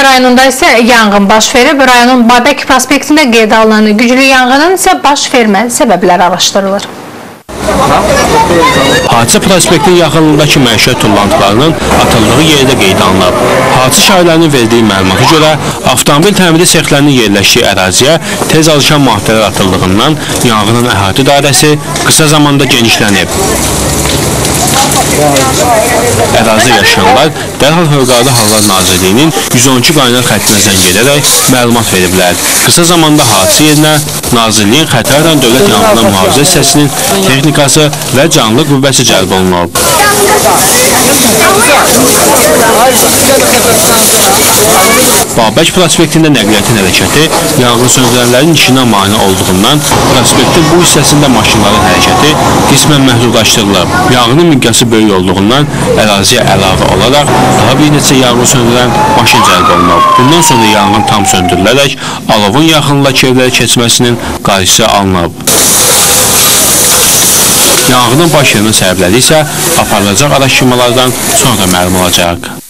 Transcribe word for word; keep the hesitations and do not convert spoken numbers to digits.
rayonunda isə yanğın baş verib. Rayonun Babək prospektində qeydə alınan güclü yanğının isə baş vermə səbəbləri araşdırılır. Hadisə prospektin yaxınlığındakı məişət tullantılarının atıldığı yerdə qeydə alınıb. Hadisə şahidlərinin verdiyi məlumata görə avtomobil təmiri sexlərinin yerləşdiyi əraziyə tez alışan maddələr atıldığından yanğının əhatə dairəsi qısa zamanda genişlənib. Ərazidə yaşayanlar dərhal Fövqəladə Hallar Nazirliyinin yüz on iki qaynar xəttinə zəng edərək məlumat veriblər. Qısa zamanda hadisə yerinə Nazirliyin Xətarla Dövlət Yanğından Mühafizə hissəsinin texnikası və canlı qüvvəsi cəlb olunub. Babək prospektində nəqliyyatın hərəkəti yanğın söndürənlərin işinə mane olduğundan prospektin bu hissəsində maşınların hərəkəti qismən məhdudlaşdırılıb. Yanğının miqyası böyük olduğundan əraziyə əlavə olaraq daha bir neçə yanğın söndürən maşın cəlb olunub. Bundan sonra yanğın tam söndürülərək alovun yaxınlıqdakı evlərə keçməsinin qarşısı alınıb. Yanğının baş vermə səbəbləri isə aparılacaq araşdırmalardan sonra məlum olacaq.